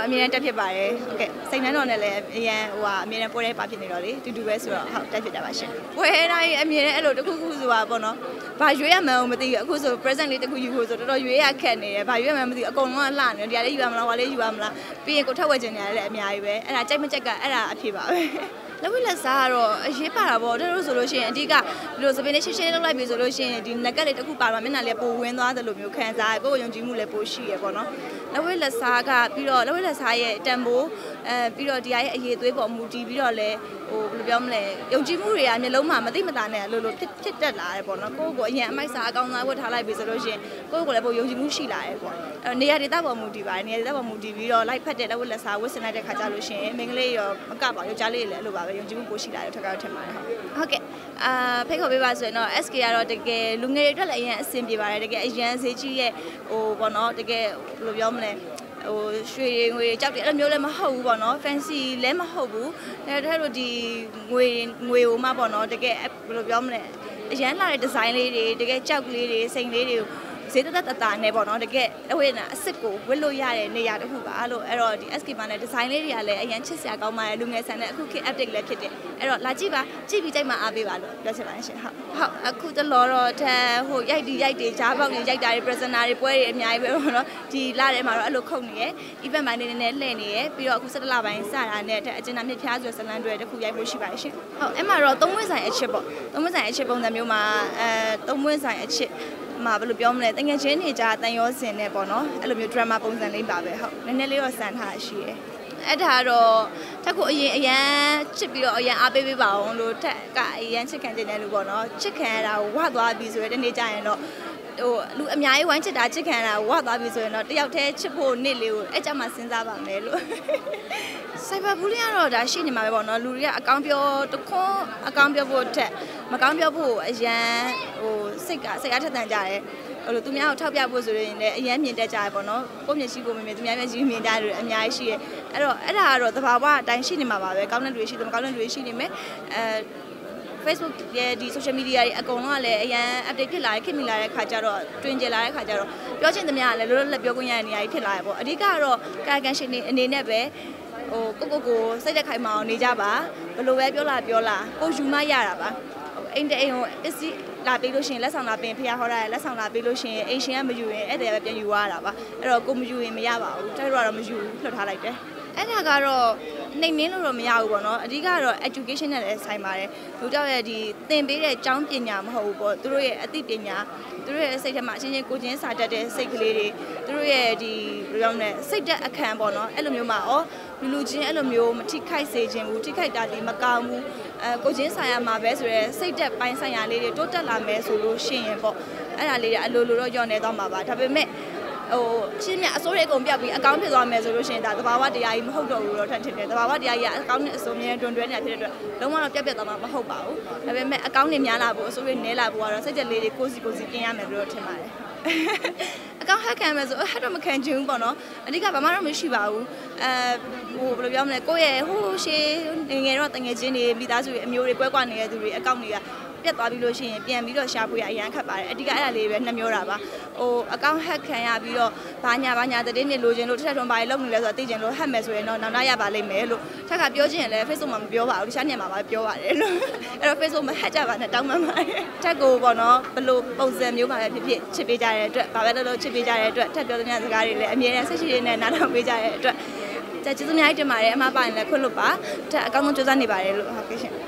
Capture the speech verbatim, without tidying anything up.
တော့အမြဲတမ်းတက်ဖြစ်ပါတယ်ဟုတ်ကဲ့စိတ်နှမ်းတော်နဲ့လည်းအရင်ဟိုဟာအမြဲတမ်းပွဲတဲ့ပါဖြစ်နေတော့လေတူတူပဲဆိုတော့ဟုတ်တက်ဖြစ်တာပါရှင်ပွဲတိုင်းအမြဲတမ်းအဲ့လိုတစ်ခုခုဆိုတာပေါ့နော်ဘာရွေးရမှန်းမသိဘူးအခုဆို present လေးတစ်ခုယူဖို့ဆိုတော်တော်ရွေးရခက်နေတယ်ဘာရွေးရမှန်းမသိဘူးအကုန်လုံးကလှနေတယ်ဒီကလေးယူရမလားဟိုလေးယူရမလားပြီးရင်ကိုထက်ဝက်ချင်နေရတယ်အများကြီးပဲအဲ့ဒါကြိုက်မကြက်ကအဲ့ဒါအဖြစ်ပါပဲလက်ဝိလက်စားကတော့အရေးပါတာပေါ့တို့တို့ဆိုလို့ရှိရင်အဓိကဒီလိုစပင်းလေးရှင်းရှင်းလုပ်လိုက်ပြီဆိုလို့ရှိရင်ဒီငကက်လေးတစ်ခုပါတော့မျက်နှာလေးပိုဝင်းသွားတယ်လို့မျိုးခံစားရကိုယ်ယုံကြည်မှုလည်းပိုရှိရပေါ့နော်လက်ဝိလက်စားကပြီးတော့လက်ဝိလက်စားရဲ့တန်ဖိုးအဲပြီးတော့ဒီဟာရဲ့အရေးသွေးပေါ်မူတည်ပြီးတော့လည်းဟိုဘယ်လိုပြောမလဲယုံကြည်မှုတွေကမျိုးလုံးမှာမသိမသာနဲ့လို့လို့ဖြစ်ဖြစ်တက်လာတယ်ပေါ့နော်ကိုယ့်ကိုအရင်အမိုက်စားအကောင်းစားဝတ်ထားလိုက်ပြီဆိုလို့ရှိရင်ကိုယ့်ကိုလည်းပိုယုံကြည်မှုရှိလာတယ်ပေါ့အဲနေရာဒေသပေါ်မူတည်ပါတယ်နေရာဒေသပေါ်မူတည်ပြီးတော့လိုက်ဖက်တဲ့လက်ဝိလက်စားဝတ်ဆင်လိုက်တဲ့ခါကျလို့ရှိရင်မိန်းကလေးရောမကပါယောက်ျားလေးလည်းအဲ့လိုပါပဲယုံကြည်မှုပိုရှိလာတယ်ထက်ကတော့ထင်ပါတယ်ဟုတ်ကဲ့အာဖိတ်ခေါ်ပေးပါဆိုရင်တော့ S K ကတော့တကယ်လူငယ်တွေအတွက်လည်းအရင်အဆင်ပြေပါတယ်တကယ်အရန်ဈေးကြီးရဲ့ဟိုပေါ့နော်တကယ်ဘယ်လိုပြောမလဲဟိုရွှေငွေကြောက်တယ်အဲ့လိုမျိုးလည်းမဟုတ်ဘူးပေါ့နော် fancy လည်းမဟုတ်ဘူးဒါတည်းတို့ဒီငွေငွေဟိုမှပေါ့နော်တကယ်ဘယ်လိုပြောမလဲအရန်လာတဲ့ design လေးတွေတကယ်ကြောက်ကလေးတွေစိန်လေးတွေဈေးသက်သက်တာနဲ့ပေါ့နော်တကယ်အဝိနာအစ်စ်ကိုဝတ်လို့ရတဲ့နေရာတစ်ခုပါလို့အဲ့တော့ဒီ S K မှာနဲ့ design လေးတွေကလည်းအရင်ချစ်စရာကောင်းပါတယ်လူငယ်ဆန်တဲ့အခုခေတ် update လည်းဖြစ်တယ်အဲ့တော့လာကြည့်ပါကြည့်ပြီးကြိုက်မှအားပေးပါလို့ပြောချင်ပါတယ်ရှင်ဟုတ်ဟုတ်အခုတလောတော့ထက်ဟိုရိုက်တီရိုက်တီဂျားပေါက်တွေရိုက်တာတွေ presenter တွေပွဲတွေအများကြီးပဲပေါ့နော်ဒီလာထဲမှာတော့အဲ့လိုခုတ်နေရယ် event ပိုင်းနေနေနဲ့လှည့်နေရယ်ပြီးတော့အခု၁၇လပိုင်းစတာနဲ့အကျဉ်းသားမြစ်ဖျားဆိုတဲ့ဇလန်တွေတခုရိုက်ဖို့ရှိပါတယ်ရှင်ဟုတ်အဲ့မှာတော့သုံးဝင်းဆိုင်အချစ်ပေါ့သုံးဝင်းဆိုင်အချစ်ပုံစံမျိုးမှာအဲသုံးဝင်းဆိုင်အချစ်မှာဘယ်လိုပြောမလဲတငယ်ချင်းတွေကြားတန်ရောစင်နဲ့ပေါ့နော်အဲ့လိုမျိုး drama ပုံစံလေးပါပဲဟုတ်နည်းနည်းလေးတော့စံထားရှိရယ်အဲ့ဒါတော့ထက်ကိုအရင်အရန်ချစ်ပြီးတော့အရန်အားပေးပေးပါအောင်လို့ထက်ကအရန်ချစ်ခံနေတယ်လို့ပေါ့နော်ချစ်ခံရတာကိုဝသွားပြီဆိုရတဲ့နေ့ကျရင်တော့ဟိုလူအများကြီးဝိုင်းချစ်တာချစ်ခံရတာဝသွားပြီဆိုရင်တော့တယောက်တည်းချစ်ဖို့နေ့လေးကိုအဲ့ကြမှာစဉ်းစားပါမယ်လို့စိုက်ဘာဘူးလေးကတော့ဒါရှိနေမှာပဲပေါ့နော်လူတွေကအကောင်းပြောတခွန်းအကောင်းပြောဖို့ထက်မကောင်းပြောဖို့အရန်ဟိုစိတ်ကစိတ်အားထက်သန်ကြတယ်ဟိုလိုသူများကိုထောက်ပြဖို့ဆိုရင်လည်းအရန်မြင်တတ်ကြရပေါ့နော်ကိုမျက်ရှိကိုမမြင်သူများမျက်ရှိမြင်ကြတယ်အများကြီးရှိရဲအဲ့တော့အဲ့ဒါကတော့သဘာဝအတိုင်းရှိနေမှာပါပဲကောင်းတဲ့တွေရှိတယ်မကောင်းတဲ့တွေရှိနေမယ်အဲ Facebook ရဲ့ဒီ social media တွေအကုန်လုံးကလည်းအရန် update ဖြစ်လာတယ်ခင်မိလာတဲ့ခါကျတော့တွင်ကျလာတဲ့ခါကျတော့ပြောချင်သမျှကလည်းလောလောလတ်ပြောခွင့်ရတဲ့နေရာကြီးဖြစ်လာရပေါ့အဓိကတော့ကာကန်ရှင်နေအနေနဲ့ပဲဟိုကိုကိုကိုစိတ်သက်ခိုင်မအောင်နေကြပါဘယ်လိုပဲပြောလာပြောလာကိုယူမရတာပါဟိုအိမ်တအိမ်ကိုပစ္စည်းလာပေးလို့ရှိရင်လက်ဆောင်လာပင်ဖျားဟောတာလက်ဆောင်လာပေးလို့ရှိရင်အိမ်ရှင်ကမယူရင်အဲ့တည်းပဲပြန်ယူရတာပါအဲ့တော့ကိုမယူရင်မရပါဘူးတိုက်တော့တော့မယူဘူးလွှတ်ထားလိုက်တယ်အဲ့ဒါကတော့နှိမ်နှင်းလို့တော့မရဘူးပေါ့နော်အဓိကတော့ education နဲ့လည်းဆိုင်ပါတယ်လူတောက်ရဲ့ဒီသင်ပေးတဲ့ကျောင်းပညာမဟုတ်ဘူးပေါ့သူတို့ရဲ့အသိပညာသူတို့ရဲ့စိတ်ထဲမှာအချင်းချင်းကိုချင်းစာတတ်တဲ့စိတ်ကလေးတွေသူတို့ရဲ့ဒီဘယ်လိုလဲစိတ်သက်အခမ်းပေါ့နော်အဲ့လိုမျိုးမှာဩလူလူချင်းအဲ့လိုမျိုးမထိခိုက်စေခြင်းဘူးထိခိုက်တာဒီမကောင်းဘူးအဲကိုချင်းဆိုင်ရမှာပဲဆိုရဲစိတ်သက်ပိုင်းဆိုင်ရာလေးတွေတိုးတက်လာမယ်ဆိုလို့ရှိရင်ပေါ့အဲ့ဒါလေးတွေအလိုလိုတော့ညော့နေသွားမှာပါဒါပေမဲ့ဟိုချင်းမြအစိုးရအကုန်ပြတ်ပြီးအကောင့်ဖြစ်သွားမယ်ဆိုလို့ရှိရင်ဒါသဘာဝတရားကြီးမဟုတ်တော့ဘူးတော့ထင်တယ်သဘာဝတရားကြီးကအကောင့်နဲ့အစိုးရတွင်တွဲနေတာဖြစ်တဲ့အတွက်လုံးဝတော့ပြတ်ပြတ်သွားမှာမဟုတ်ပါဘူးဒါပေမဲ့အကောင့်တွေများလာဖို့အစိုးရနည်းလာဖို့ကတော့စိတ်ကြက်လေးတွေကိုစီကိုစီပြင်ရမယ်လို့ထင်ပါတယ်အကောင့်ဟက်ခံမယ်ဆိုဟက်တော့မခံချင်ဘူးပေါ့နော်အဓိကဘာမှတော့မရှိပါဘူးအဲဟိုဘယ်လိုပြောမလဲကိုယ့်ရဲ့ဟိုးရှေးငယ်တော့တငယ်ချင်းတွေမိသားစုတွေအမျိုးတွေကွဲကွာနေတဲ့သူတွေအကောင့်တွေကပြတ်သွားပြီလို့ရှိရင်ပြန်ပြီးတော့ရှာဖွေရအရန်ခက်ပါတယ်အဓိကအဲ့ဒါလေးပဲနှမျောတာပါဟိုအကောင့်ဟက်ခံရပြီးတော့ဘာညာဘာညာတဲ့နေ့လိုချင်လို့ထက်ထွန်ဘာတွေလုပ်နေလဲဆိုတော့သိချင်လို့ဟက်မယ်ဆိုရင်တော့နောက်နောက်ရပါလိမ့်မယ်လို့ထက်ကပြောချင်ရင်လည်း Facebook မှာမပြောပါဘူးတခြားနေရာမှာပါပြောပါတယ်လို့အဲ့တော့ Facebook မှာဟက်ကြပါနဲ့တောင်းပန်ပါတယ်ထက်ကိုပေါ့နော်ဘလို့ပုံစံမျိုးပါပဲဖြစ်ဖြစ်ချစ်ပေးကြတဲ့အတွက်ဘာပဲလုပ်လို့ချစ်ပေးကြတဲ့အတွက်ထက်ပြောသမျှစကားတွေလည်းအမြဲတမ်းဆက်ရှိနေနားထောင်ပေးကြတဲ့အတွက်ကျေးဇူးအများကြီးတင်ပါတယ်အမှားပါရင်လည်းခွင့်လွတ်ပါထက်အကောင်းဆုံးကြိုးစားနေပါတယ်လို့ဟုတ်ကဲ့ရှင်